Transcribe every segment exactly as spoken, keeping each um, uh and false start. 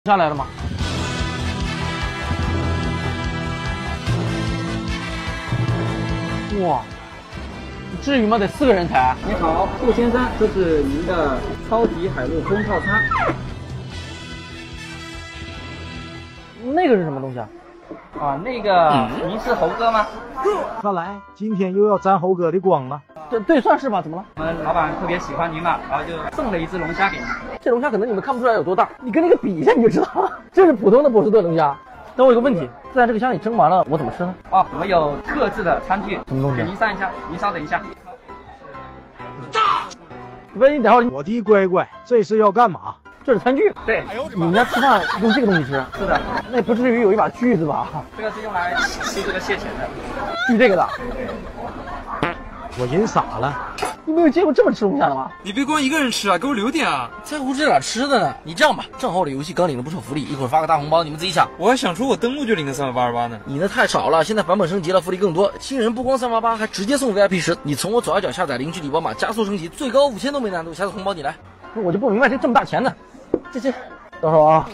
下来了吗？哇，至于吗？得四个人抬。 你好，顾先生，这是您的超级海陆空套餐。 那个是什么东西啊？ 啊，那个您是猴哥吗？ 看来今天又要沾猴哥的光了。 对对，算是吧。怎么了？ 我们老板特别喜欢您嘛，然后就送了一只龙虾给您。 这龙虾可能你们看不出来有多大，你跟那个比一下你就知道了。这是普通的波士顿龙虾。但我有个问题，在这个虾里蒸完了，我怎么吃呢？ 哦，我们有特制的餐具， 什么东西？ 给您上一下，您稍等一下。 喂，你等会儿， 我的乖乖，这是要干嘛？ 这是餐具。 对， 你们家吃饭用这个东西吃？ 是的， 那不至于有一把锯子吧？ 这个是用来吃这个蟹钳的， 锯这个的。 我人傻了。 你没有见过这么吃龙虾的吗？ 你别光一个人吃啊，给我留点啊！ 在乎这点吃的呢？你这样吧，正好我的游戏刚领了不少福利，一会儿发个大红包，你们自己抢。 我还想说我登录就领了三百八十八呢。 你那太少了，现在版本升级了，福利更多。新人不光三八八，还直接送 V I P 十。你从我左下角下载领取礼包码，加速升级，最高五千都没难度。下次红包你来。 我就不明白这这么大钱呢，这这，到时候啊。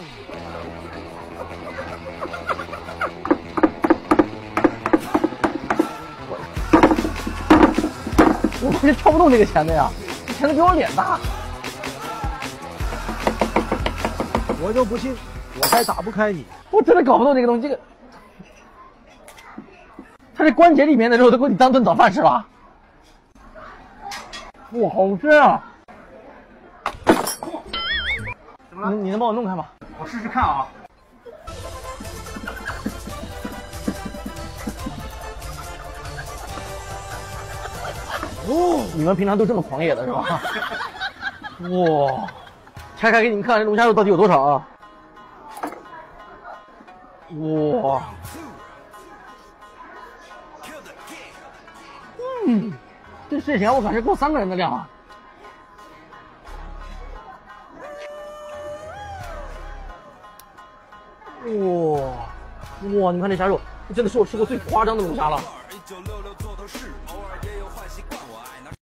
我是挑不动这个钳子呀，这钳子比我脸大。 我就不信，我还打不开你。 我真的搞不懂这个东西，这个，它这关节里面的肉都够你当顿早饭吃了。哇，好吃啊！ 怎么了？ 你你能帮我弄开吗？ 我试试看啊。 哦，你们平常都这么狂野的是吧？哇，拆开给你们看这龙虾肉到底有多少啊？哇，嗯，这蟹钳我感觉够三个人的量啊！哇哇，你们看这虾肉，这真的是我吃过最夸张的龙虾了。